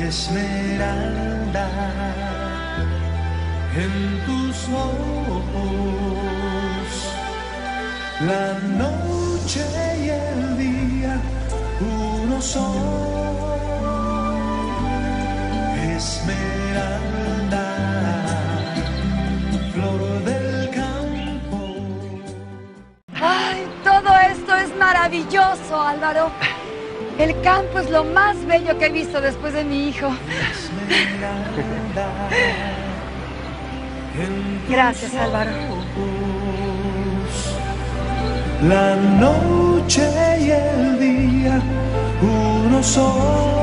Esmeralda, en tus ojos, la noche y el día, uno son. Esmeralda, flor del campo. ¡Ay, todo esto es maravilloso, Álvaro! El campo es lo más bello que he visto después de mi hijo. Gracias, Álvaro. La noche y el día, uno son.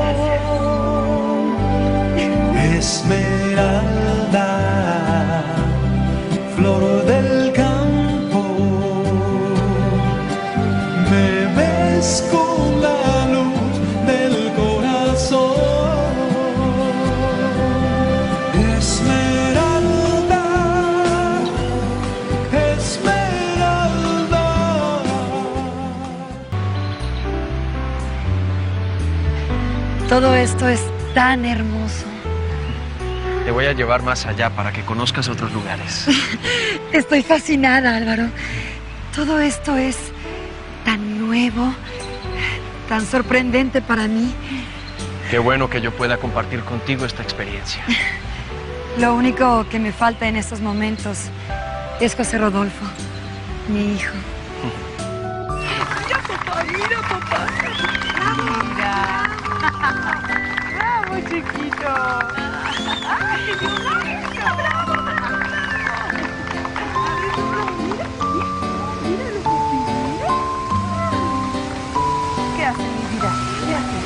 Esmeralda, flor del campo, me ves con la luz del corazón. Esmeralda, Esmeralda. Todo esto es tan hermoso. Te voy a llevar más allá para que conozcas otros lugares. Estoy fascinada, Álvaro. Todo esto es tan nuevo, tan sorprendente para mí. Qué bueno que yo pueda compartir contigo esta experiencia. Lo único que me falta en estos momentos es José Rodolfo, mi hijo. Mira, papá, mira, papá. Mira. Bravo, chiquito. ¡Ay, qué bonito! Míralo, papi, mira. ¿Qué hace, mi vida? ¿Qué hace?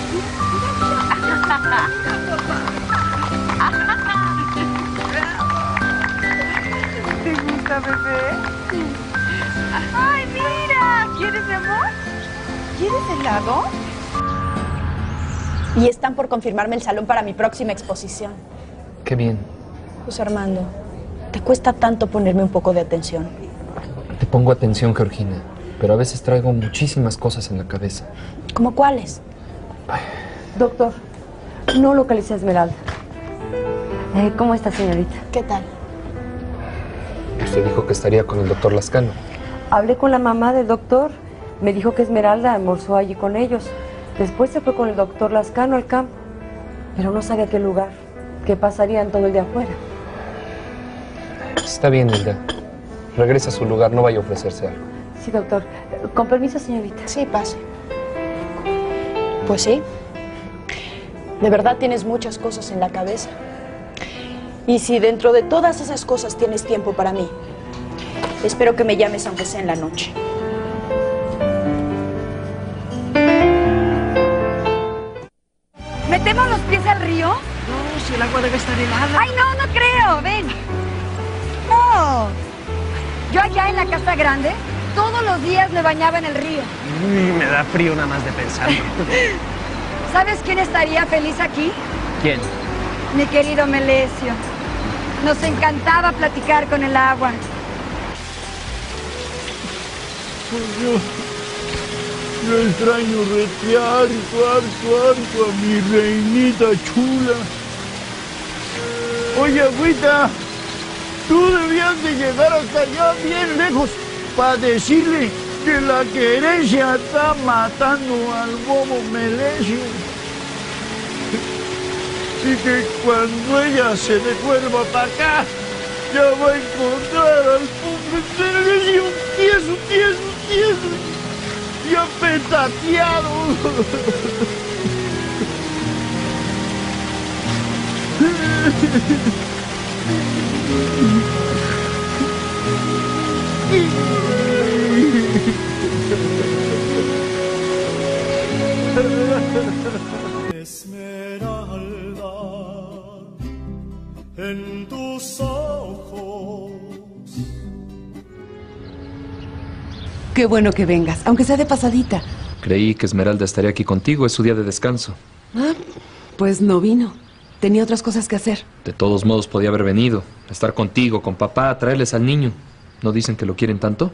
¿Te gusta, bebé? ¡Ay, mira! ¿Quieres, mi amor? ¿Quieres helado? Y están por confirmarme el salón para mi próxima exposición. Qué bien. José Armando, ¿te cuesta tanto ponerme un poco de atención? Te pongo atención, Georgina, pero a veces traigo muchísimas cosas en la cabeza. ¿Cómo cuáles? Doctor, no localicé a Esmeralda. ¿Cómo está, señorita? ¿Qué tal? Usted dijo que estaría con el doctor Lascano. Hablé con la mamá del doctor. Me dijo que Esmeralda almorzó allí con ellos. Después se fue con el doctor Lascano al campo. Pero no sabe a qué lugar. ¿Qué pasarían todo el día afuera? Está bien, Hilda. Regresa a su lugar, no vaya a ofrecerse algo. Sí, doctor. Con permiso, señorita. Sí, pase. Pues sí. De verdad tienes muchas cosas en la cabeza. Y si dentro de todas esas cosas tienes tiempo para mí, espero que me llames aunque sea en la noche. ¿Metemos los pies al río? No, si el agua debe estar helada. ¡Ay, no, no creo! ¡Ven! ¡No! Yo allá en la casa grande, todos los días me bañaba en el río. Me da frío nada más de pensarlo. ¿Sabes quién estaría feliz aquí? ¿Quién? Mi querido Melesio. Nos encantaba platicar con el agua. Yo extraño retear, harto a mi reinita chula. Oye, agüita, tú debías de llegar hasta allá bien lejos para decirle que la querencia está matando al bobo Melesio. Y que cuando ella se devuelva para acá, ya va a encontrar al pobre Melesio tieso. Ya petateado. Esmeralda, en tus ojos. Qué bueno que vengas, aunque sea de pasadita. Creí que Esmeralda estaría aquí contigo, es su día de descanso. Ah, pues no vino. Tenía otras cosas que hacer. De todos modos podía haber venido, estar contigo, con papá, traerles al niño. ¿No dicen que lo quieren tanto?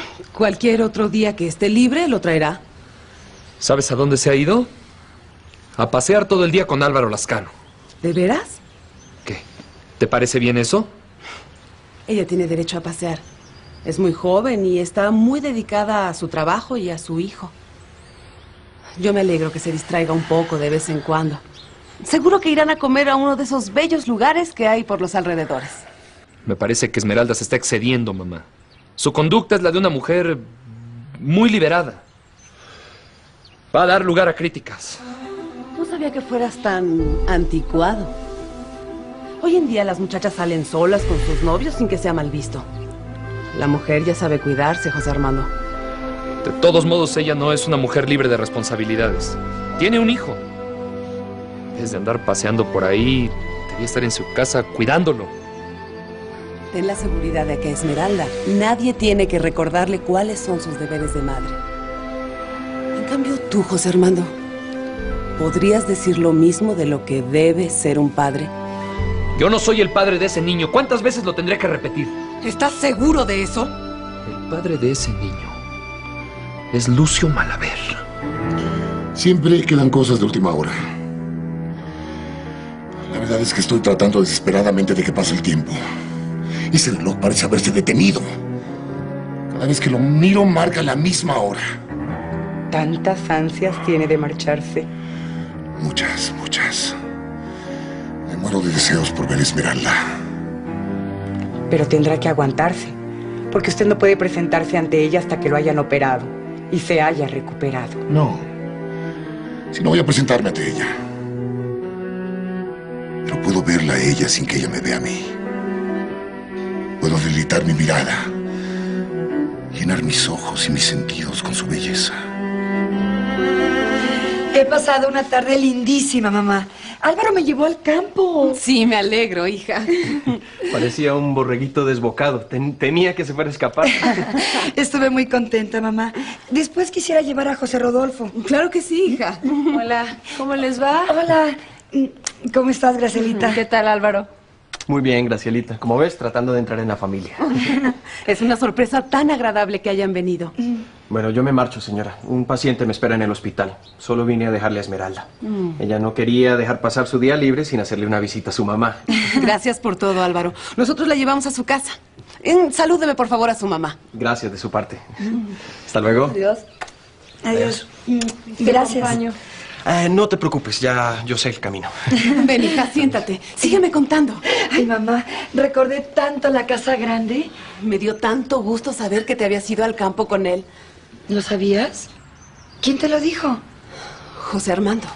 Cualquier otro día que esté libre lo traerá. ¿Sabes a dónde se ha ido? A pasear todo el día con Álvaro Lascano. ¿De veras? ¿Qué? ¿Te parece bien eso? Ella tiene derecho a pasear. Es muy joven y está muy dedicada a su trabajo y a su hijo. Yo me alegro que se distraiga un poco de vez en cuando. Seguro que irán a comer a uno de esos bellos lugares que hay por los alrededores. Me parece que Esmeralda se está excediendo, mamá. Su conducta es la de una mujer muy liberada. Va a dar lugar a críticas. No sabía que fueras tan anticuado. Hoy en día las muchachas salen solas con sus novios sin que sea mal visto. La mujer ya sabe cuidarse, José Armando. De todos modos, ella no es una mujer libre de responsabilidades. Tiene un hijo. En vez de andar paseando por ahí, debía estar en su casa cuidándolo. Ten la seguridad de que a Esmeralda nadie tiene que recordarle cuáles son sus deberes de madre. En cambio, tú, José Armando, ¿podrías decir lo mismo de lo que debe ser un padre? Yo no soy el padre de ese niño. ¿Cuántas veces lo tendré que repetir? ¿Estás seguro de eso? El padre de ese niño es Lucio Malaver. Siempre quedan cosas de última hora. La verdad es que estoy tratando desesperadamente de que pase el tiempo. Ese reloj parece haberse detenido. Cada vez que lo miro marca la misma hora. ¿Tantas ansias tiene de marcharse? Muchas, muchas. Me muero de deseos por ver a Esmeralda. Pero tendrá que aguantarse, porque usted no puede presentarse ante ella hasta que lo hayan operado y se haya recuperado. No. Si no voy a presentarme ante ella. Pero puedo verla a ella sin que ella me vea a mí. Puedo deleitar mi mirada, llenar mis ojos y mis sentidos con su belleza. He pasado una tarde lindísima, mamá. Álvaro me llevó al campo. Sí, me alegro, hija. Parecía un borreguito desbocado. Temía que se fuera a escapar. Estuve muy contenta, mamá. Después quisiera llevar a José Rodolfo. Claro que sí, hija. Hola, ¿cómo les va? Hola. ¿Cómo estás, Gracielita? ¿Qué tal, Álvaro? Muy bien, Gracielita. Como ves, tratando de entrar en la familia. Es una sorpresa tan agradable que hayan venido. Bueno, yo me marcho, señora. Un paciente me espera en el hospital. Solo vine a dejarle a Esmeralda. Ella no quería dejar pasar su día libre sin hacerle una visita a su mamá. Gracias por todo, Álvaro. Nosotros la llevamos a su casa. Salúdeme, por favor, a su mamá. Gracias de su parte. Hasta luego. Adiós. Adiós. Gracias. No te preocupes, ya yo sé el camino. Ven, hija, siéntate. Sígueme contando. Ay, mamá, recordé tanto la casa grande. Me dio tanto gusto saber que te habías ido al campo con él. ¿Lo sabías? ¿Quién te lo dijo? José Armando.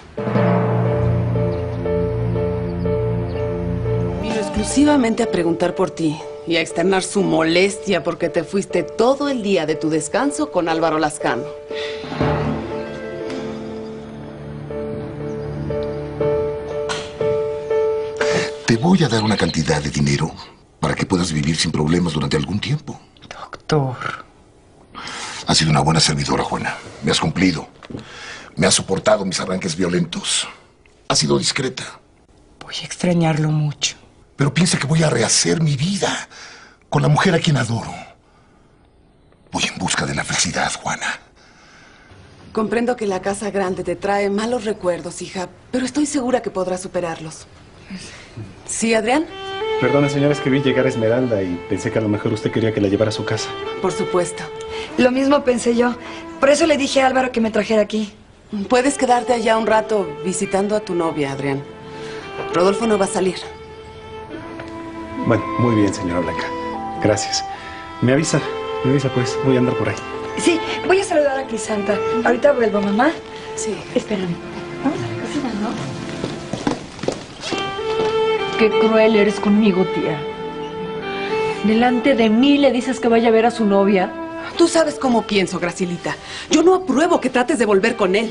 Vino exclusivamente a preguntar por ti y a externar su molestia porque te fuiste todo el día de tu descanso con Álvaro Lascano. Te voy a dar una cantidad de dinero para que puedas vivir sin problemas durante algún tiempo. Doctor. Has sido una buena servidora, Juana. Me has cumplido. Me has soportado mis arranques violentos. Has sido discreta. Voy a extrañarlo mucho. Pero piensa que voy a rehacer mi vida con la mujer a quien adoro. Voy en busca de la felicidad, Juana. Comprendo que la casa grande te trae malos recuerdos, hija, pero estoy segura que podrás superarlos. ¿Sí, Adrián? Perdona, señora, es que vi llegar a Esmeralda y pensé que a lo mejor usted quería que la llevara a su casa. Por supuesto. Lo mismo pensé yo. Por eso le dije a Álvaro que me trajera aquí. Puedes quedarte allá un rato visitando a tu novia, Adrián. Rodolfo no va a salir. Bueno, muy bien, señora Blanca. Gracias. Me avisa pues. Voy a andar por ahí. Sí, voy a saludar a Crisanta. Ahorita vuelvo, mamá. Sí. Espérame. Vamos a la cocina, ¿no? Qué cruel eres conmigo, tía. Delante de mí le dices que vaya a ver a su novia. Tú sabes cómo pienso, Gracielita. Yo no apruebo que trates de volver con él.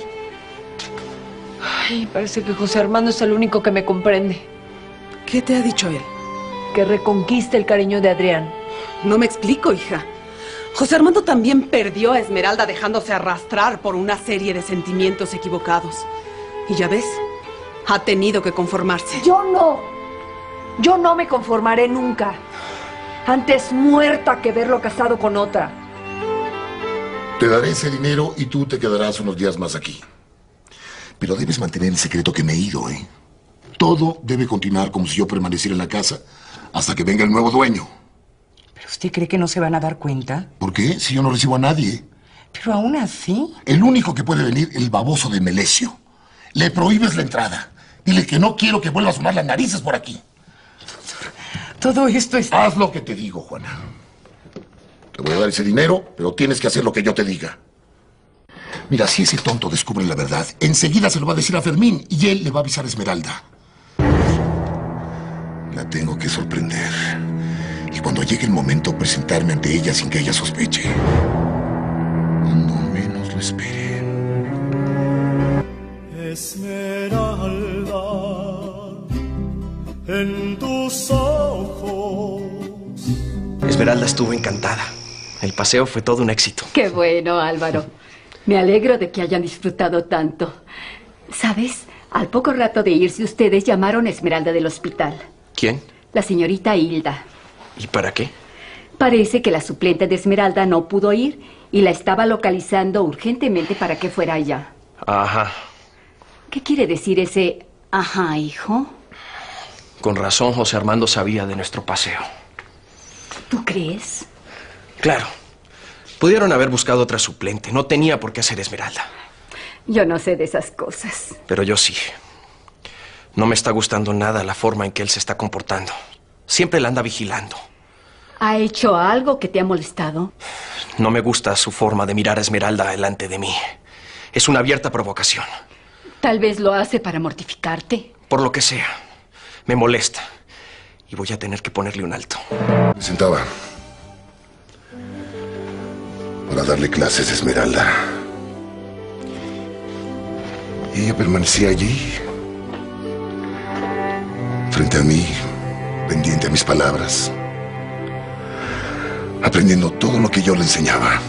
Ay, parece que José Armando es el único que me comprende. ¿Qué te ha dicho él? Que reconquiste el cariño de Adrián. No me explico, hija. José Armando también perdió a Esmeralda dejándose arrastrar por una serie de sentimientos equivocados. Y ya ves, ha tenido que conformarse. Yo no me conformaré nunca. Antes muerta que verlo casado con otra. Te daré ese dinero y tú te quedarás unos días más aquí. Pero debes mantener el secreto que me he ido, ¿eh? Todo debe continuar como si yo permaneciera en la casa hasta que venga el nuevo dueño. ¿Pero usted cree que no se van a dar cuenta? ¿Por qué? Si yo no recibo a nadie. Pero aún así... El único que puede venir, el baboso de Melesio. Le prohíbes la entrada. Dile que no quiero que vuelva a asomar las narices por aquí. Todo esto es... Haz lo que te digo, Juana. Te voy a dar ese dinero, pero tienes que hacer lo que yo te diga. Mira, si ese tonto descubre la verdad, enseguida se lo va a decir a Fermín y él le va a avisar a Esmeralda. La tengo que sorprender. Y cuando llegue el momento, presentarme ante ella sin que ella sospeche. Cuando menos lo espere. Esmeralda, en tus ojos. Esmeralda estuvo encantada. El paseo fue todo un éxito. Qué bueno, Álvaro. Me alegro de que hayan disfrutado tanto. ¿Sabes? Al poco rato de irse ustedes llamaron a Esmeralda del hospital. ¿Quién? La señorita Hilda. ¿Y para qué? Parece que la suplente de Esmeralda no pudo ir y la estaba localizando urgentemente para que fuera allá. Ajá. ¿Qué quiere decir ese ajá, hijo? Con razón, José Armando sabía de nuestro paseo. ¿Tú crees? Claro. Pudieron haber buscado otra suplente. No tenía por qué hacer Esmeralda. Yo no sé de esas cosas. Pero yo sí. No me está gustando nada la forma en que él se está comportando. Siempre la anda vigilando. ¿Ha hecho algo que te ha molestado? No me gusta su forma de mirar a Esmeralda delante de mí. Es una abierta provocación. Tal vez lo hace para mortificarte. Por lo que sea. Me molesta. Y voy a tener que ponerle un alto. Me sentaba para darle clases a Esmeralda. Y ella permanecía allí, frente a mí, pendiente a mis palabras, aprendiendo todo lo que yo le enseñaba.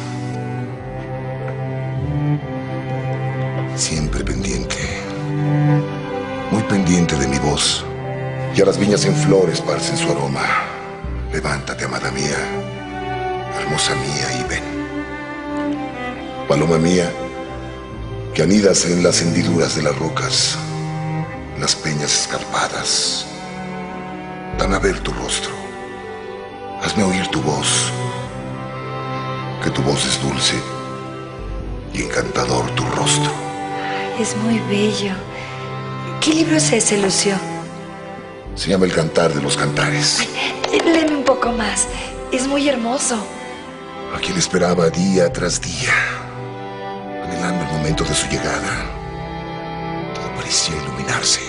Siempre pendiente, muy pendiente de mi voz. Ya las viñas en flor esparcen su aroma. Levántate, amada mía, hermosa mía, y ven. Paloma mía, que anidas en las hendiduras de las rocas, en las peñas escarpadas. Dame a ver tu rostro. Hazme oír tu voz. Que tu voz es dulce y encantador tu rostro. Es muy bello. ¿Qué libro es ese, Lucio? Se llama El Cantar de los Cantares. Léeme un poco más. Es muy hermoso. A quien esperaba día tras día, anhelando el momento de su llegada. Todo parecía iluminarse.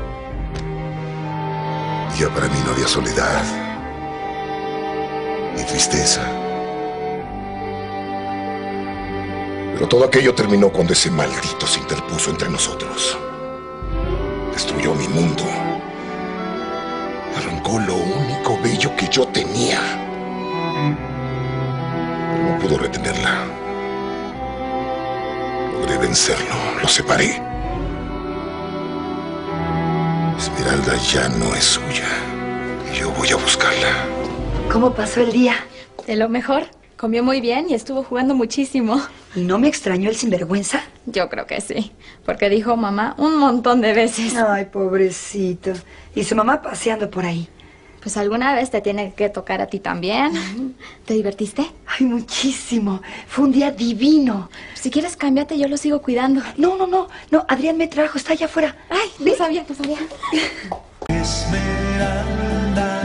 Ya para mí no había soledad, ni tristeza. Pero todo aquello terminó cuando ese maldito se interpuso entre nosotros. Destruyó mi mundo. Arrancó lo único bello que yo tenía. Pero no pudo retenerla. Logré vencerlo, lo separé. Esmeralda ya no es suya. Y yo voy a buscarla. ¿Cómo pasó el día? De lo mejor. Comió muy bien y estuvo jugando muchísimo. ¿Y no me extrañó el sinvergüenza? Yo creo que sí, porque dijo mamá un montón de veces. Ay, pobrecito. ¿Y su mamá paseando por ahí? Pues alguna vez te tiene que tocar a ti también. ¿Te divertiste? Ay, muchísimo. Fue un día divino. Si quieres, cámbiate, yo lo sigo cuidando. No, Adrián me trajo, está allá afuera. Ay, no sabía. Esmeralda,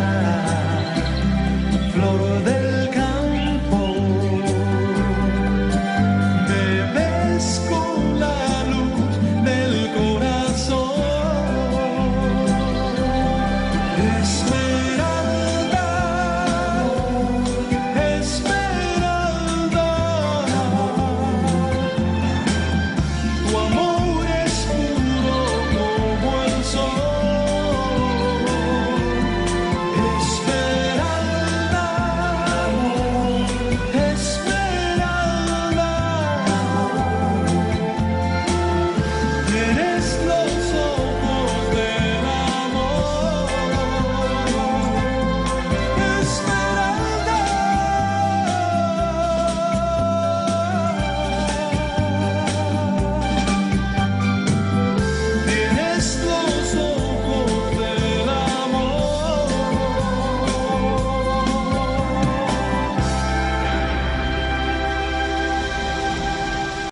flor del campo, me ves con la luz del corazón. Esmeralda,